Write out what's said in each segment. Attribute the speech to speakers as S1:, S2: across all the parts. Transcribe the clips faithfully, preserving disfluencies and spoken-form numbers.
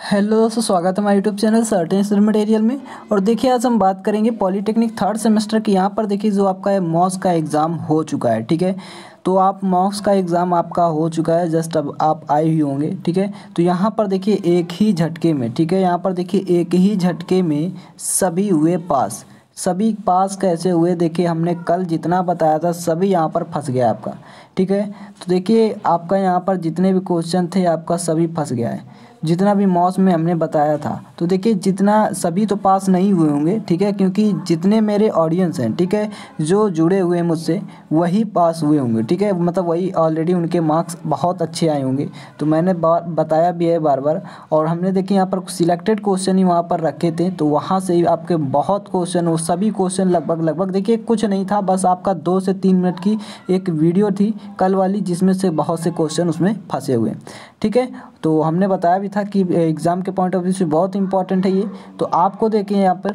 S1: Hello दोस्तों, स्वागत है हमारे YouTube channel certain study material में। और देखिए आज हम बात करेंगे पॉलीटेक्निक थर्ड सेमेस्टर की। यहाँ पर देखिए जो आपका है मॉस का एग्ज़ाम हो चुका है, ठीक है। तो आप मॉस का एग्ज़ाम आपका हो चुका है, जस्ट अब आप आए ही होंगे, ठीक है। तो यहाँ पर देखिए एक ही झटके में, ठीक है, यहाँ पर देखिए एक ही झटके में सभी हुए पास। सभी पास कैसे हुए, देखिए हमने कल जितना बताया था सभी यहाँ पर फंस गया आपका, ठीक है। तो देखिए आपका यहाँ पर जितने भी क्वेश्चन थे आपका सभी फंस गया है, जितना भी मॉस में हमने बताया था। तो देखिए जितना सभी तो पास नहीं हुए होंगे, ठीक है, क्योंकि जितने मेरे ऑडियंस हैं, ठीक है, जो जुड़े हुए हैं मुझसे वही पास हुए होंगे, ठीक है, मतलब वही ऑलरेडी उनके मार्क्स बहुत अच्छे आए होंगे। तो मैंने बताया भी है बार बार। और हमने देखिए यहाँ पर सिलेक्टेड क्वेश्चन ही वहाँ पर रखे थे, तो वहाँ से ही आपके बहुत क्वेश्चन, वो सभी क्वेश्चन लगभग लगभग देखिए कुछ नहीं था, बस आपका दो से तीन मिनट की एक वीडियो थी कल वाली, जिसमें से बहुत से क्वेश्चन उसमें फंसे हुए, ठीक है। तो हमने बताया भी था कि एग्ज़ाम के पॉइंट ऑफ व्यू से बहुत इंपॉर्टेंट है ये। तो आपको देखिए यहाँ पर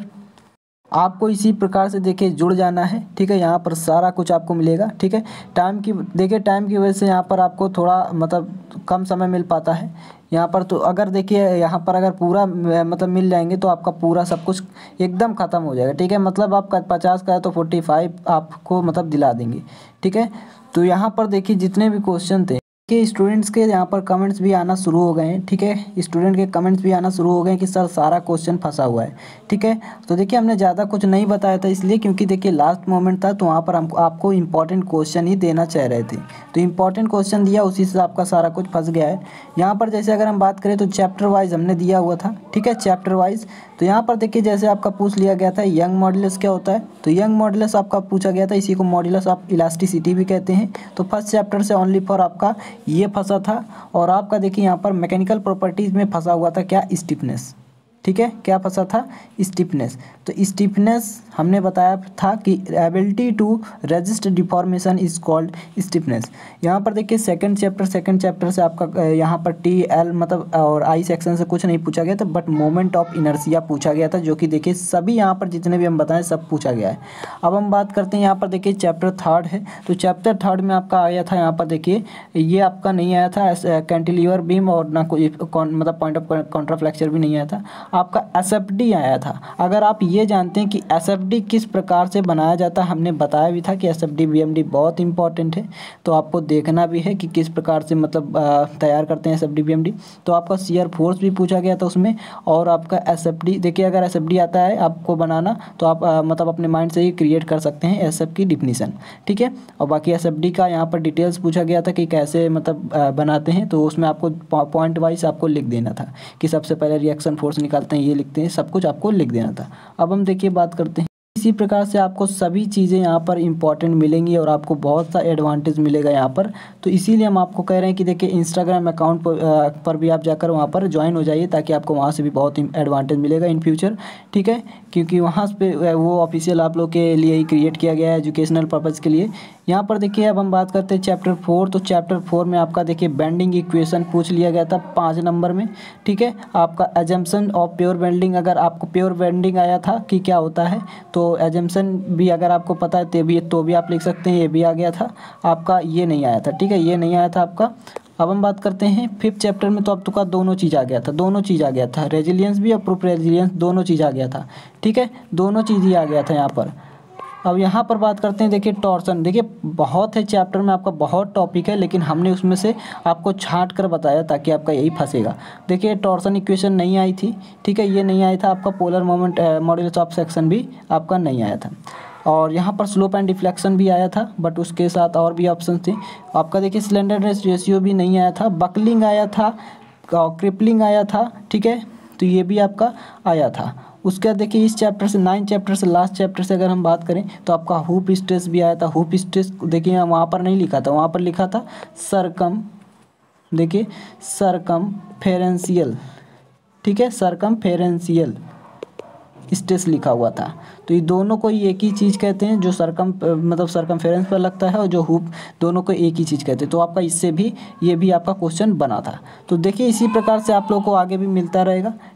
S1: आपको इसी प्रकार से देखिए जुड़ जाना है, ठीक है। यहाँ पर सारा कुछ आपको मिलेगा, ठीक है। टाइम की देखिए टाइम की वजह से यहाँ पर आपको थोड़ा मतलब कम समय मिल पाता है यहाँ पर। तो अगर देखिए यहाँ पर अगर पूरा मतलब मिल जाएंगे तो आपका पूरा सब कुछ एकदम ख़त्म हो जाएगा, ठीक है। मतलब आपका पचास का है तो फोर्टी फाइव आपको मतलब दिला देंगे, ठीक है। तो यहाँ पर देखिए जितने भी क्वेश्चन थे कि स्टूडेंट्स के यहाँ पर कमेंट्स भी आना शुरू हो गए हैं, ठीक है। स्टूडेंट के कमेंट्स भी आना शुरू हो गए हैं कि सर सारा क्वेश्चन फंसा हुआ है, ठीक है। तो देखिए हमने ज़्यादा कुछ नहीं बताया था इसलिए क्योंकि देखिए लास्ट मोमेंट था, तो वहाँ पर हमको आपको इंपॉर्टेंट क्वेश्चन ही देना चाह रहे थे। तो इंपॉर्टेंट क्वेश्चन दिया, उसी से आपका सारा कुछ फंस गया है। यहाँ पर जैसे अगर हम बात करें तो चैप्टर वाइज हमने दिया हुआ था, ठीक है, चैप्टर वाइज। तो यहाँ पर देखिए जैसे आपका पूछ लिया गया था यंग मॉडुलस क्या होता है, तो यंग मॉडुलस आपका पूछा गया था, इसी को मॉडुलस ऑफ इलास्टिसिटी भी कहते हैं। तो फर्स्ट चैप्टर से ओनली फॉर आपका ये फंसा था। और आपका देखिए यहाँ पर मैकेनिकल प्रॉपर्टीज़ में फंसा हुआ था क्या, स्टिफनेस, ठीक है। क्या फंसा था, स्टिफनेस। तो स्टिफनेस हमने बताया था कि ability to resist deformation is called stiffness. यहाँ पर देखिए सेकंड चैप्टर सेकंड चैप्टर से आपका यहाँ पर टी एल मतलब और आई सेक्शन से कुछ नहीं पूछा गया था, बट मोमेंट ऑफ इनर्शिया पूछा गया था, जो कि देखिए सभी यहाँ पर जितने भी हम बताएं सब पूछा गया है। अब हम बात करते हैं यहाँ पर देखिए चैप्टर थर्ड है। तो चैप्टर थर्ड में आपका आया था, यहाँ पर देखिए ये आपका नहीं आया था कैंटिलीवर बीम, और ना कोई मतलब पॉइंट ऑफ कॉन्ट्राफ्लेक्चर भी नहीं आया था। आपका एस एफ डी आया था। अगर आप ये जानते हैं कि एस एफ डी किस प्रकार से बनाया जाता है, हमने बताया भी था कि S F D B M D बहुत इंपॉर्टेंट है, तो आपको देखना भी है कि किस प्रकार से मतलब तैयार करते हैं S F D B M D. तो आपका शियर फोर्स भी पूछा गया था उसमें। और आपका एस एफ डी देखिए अगर एस एफ डी आता है आपको बनाना तो आप आ, मतलब अपने माइंड से ही क्रिएट कर सकते हैं एस एफ की डिफिनीशन, ठीक है। और बाकी एस एफ डी का यहाँ पर डिटेल्स पूछा गया था कि कैसे मतलब आ, बनाते हैं, तो उसमें आपको पॉइंट वाइज आपको लिख देना था कि सबसे पहले रिएक्शन फोर्स निकालते हैं, ये लिखते हैं, सब कुछ आपको लिख देना था। अब हम देखिए बात करते हैं, इसी प्रकार से आपको सभी चीज़ें यहाँ पर इंपॉर्टेंट मिलेंगी और आपको बहुत सा एडवांटेज मिलेगा यहाँ पर। तो इसीलिए हम आपको कह रहे हैं कि देखिए इंस्टाग्राम अकाउंट पर, पर भी आप जाकर वहाँ पर ज्वाइन हो जाइए, ताकि आपको वहाँ से भी बहुत एडवांटेज मिलेगा इन फ्यूचर, ठीक है। क्योंकि वहाँ पे वो ऑफिशियल आप लोग के लिए ही क्रिएट किया गया है एजुकेशनल पर्पज़ के लिए। यहाँ पर देखिए अब हम बात करते हैं चैप्टर फोर। तो चैप्टर फोर में आपका देखिए बेंडिंग इक्वेशन पूछ लिया गया था पाँच नंबर में, ठीक है। आपका एजम्पशन ऑफ प्योर बेंडिंग, अगर आपको प्योर बेंडिंग आया था कि क्या होता है, तो एजम्पशन भी अगर आपको पता है तो भी तो भी आप लिख सकते हैं, ये भी आ गया था आपका, ये नहीं आया था, ठीक है, ये नहीं आया था आपका। अब हम बात करते हैं फिफ्थ चैप्टर में। तो अब तो का दोनों चीज़ आ गया था, दोनों चीज़ आ गया था, रेजिलियंस भी और प्रूफ रेजिलियंस दोनों चीज़ आ गया था, ठीक है, दोनों चीज़ ही आ गया था यहाँ पर। अब यहाँ पर बात करते हैं देखिए टॉर्सन। देखिए बहुत है चैप्टर में, आपका बहुत टॉपिक है, लेकिन हमने उसमें से आपको छांट कर बताया ताकि आपका यही फंसेगा। देखिए टॉर्सन इक्वेशन नहीं आई थी, ठीक है, ये नहीं आया था आपका। Polar moment modulus of section भी आपका नहीं आया था। और यहाँ पर स्लोप एंड डिफ्लेक्शन भी आया था, बट उसके साथ और भी ऑप्शन थे आपका। देखिए स्लेंडरनेस रेशियो भी नहीं आया था, बकलिंग आया था, क्रिपलिंग आया था, ठीक है, तो ये भी आपका आया था। उसके बाद देखिए इस चैप्टर से नाइन चैप्टर से लास्ट चैप्टर से अगर हम बात करें तो आपका हुप स्ट्रेस भी आया था। हुप स्ट्रेस देखिए वहाँ पर नहीं लिखा था, वहाँ पर लिखा था सरकम, देखिए सरकमफेरेंशियल, ठीक है, सरकमफेरेंशियल स्ट्रेस लिखा हुआ था। तो ये दोनों को ही एक ही चीज़ कहते हैं, जो सरकम मतलब सरकमफेरेंस पर लगता है और जो हुप, दोनों को एक ही चीज़ कहते हैं। तो आपका इससे भी ये भी आपका क्वेश्चन बना था। तो देखिए इसी प्रकार से आप लोगों को आगे भी मिलता रहेगा,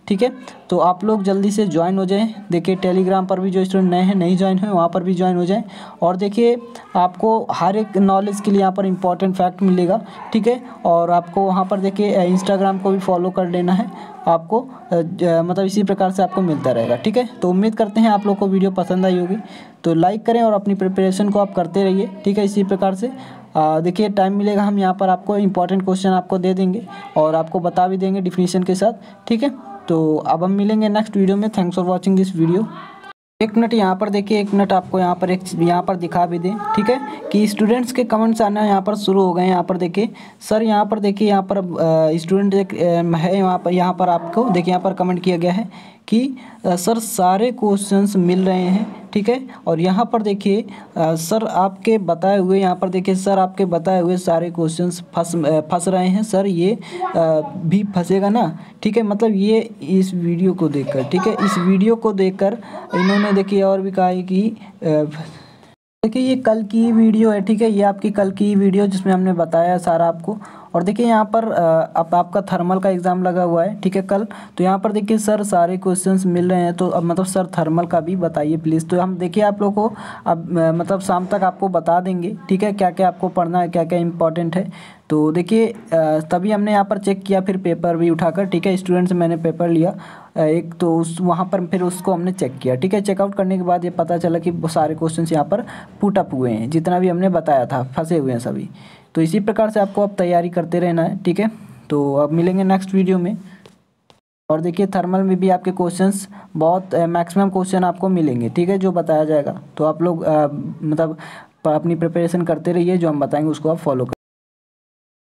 S1: ठीक है। तो आप लोग जल्दी से ज्वाइन हो जाएं। देखिए टेलीग्राम पर भी जो स्टूडेंट नए हैं नहीं ज्वाइन हुए वहाँ पर भी ज्वाइन हो जाएं। और देखिए आपको हर एक नॉलेज के लिए यहाँ पर इंपॉर्टेंट फैक्ट मिलेगा, ठीक है। और आपको वहाँ पर देखिए इंस्टाग्राम को भी फॉलो कर लेना है आपको, मतलब इसी प्रकार से आपको मिलता रहेगा, ठीक है। तो उम्मीद करते हैं आप लोग को वीडियो पसंद आई होगी, तो लाइक करें और अपनी प्रिपरेशन को आप करते रहिए, ठीक है। इसी प्रकार से देखिए टाइम मिलेगा हम यहाँ पर आपको इंपॉर्टेंट क्वेश्चन आपको दे देंगे और आपको बता भी देंगे डिफिनीशन के साथ, ठीक है। तो अब हम मिलेंगे नेक्स्ट वीडियो में। Thanks for watching this video. एक मिनट यहाँ पर देखिए, एक मिनट आपको यहाँ पर एक यहाँ पर दिखा भी दें, ठीक है, कि स्टूडेंट्स के कमेंट्स आना यहाँ पर शुरू हो गए हैं। यहाँ पर देखिए सर, यहाँ पर देखिए यहाँ पर स्टूडेंट एक है यहाँ पर यहाँ पर आपको देखिए यहाँ पर कमेंट किया गया है कि सर सारे क्वेश्चंस मिल रहे हैं, ठीक है। और यहाँ पर देखिए सर आपके बताए हुए यहाँ पर देखिए सर आपके बताए हुए सारे क्वेश्चंस फंस फंस रहे हैं सर, ये आ, भी फंसेगा ना, ठीक है। मतलब ये इस वीडियो को देखकर, ठीक है, इस वीडियो को देखकर इन्होंने देखिए और भी कहा है कि देखिए ये कल की वीडियो है, ठीक है, ये आपकी कल की वीडियो जिसमें हमने बताया सारा आपको। और देखिए यहाँ पर अब आपका थर्मल का एग्ज़ाम लगा हुआ है, ठीक है, कल। तो यहाँ पर देखिए सर सारे क्वेश्चंस मिल रहे हैं, तो अब मतलब सर थर्मल का भी बताइए प्लीज़। तो हम देखिए आप लोग को अब मतलब शाम तक आपको बता देंगे, ठीक है, क्या क्या आपको पढ़ना है, क्या क्या इंपॉर्टेंट है। तो देखिए तभी हमने यहाँ पर चेक किया, फिर पेपर भी उठाकर, ठीक है, स्टूडेंट से मैंने पेपर लिया एक, तो उस वहाँ पर फिर उसको हमने चेक किया, ठीक है। चेकआउट करने के बाद ये पता चला कि सारे क्वेश्चंस यहाँ पर पुट अप हुए हैं, जितना भी हमने बताया था फंसे हुए हैं सभी। तो इसी प्रकार से आपको अब तैयारी करते रहना है, ठीक है। तो अब मिलेंगे नेक्स्ट वीडियो में। और देखिए थर्मल में भी आपके क्वेश्चंस बहुत मैक्सिमम क्वेश्चन आपको मिलेंगे, ठीक है, जो बताया जाएगा। तो आप लोग मतलब अपनी प्रिपरेशन करते रहिए, जो हम बताएंगे उसको आप फॉलो करें।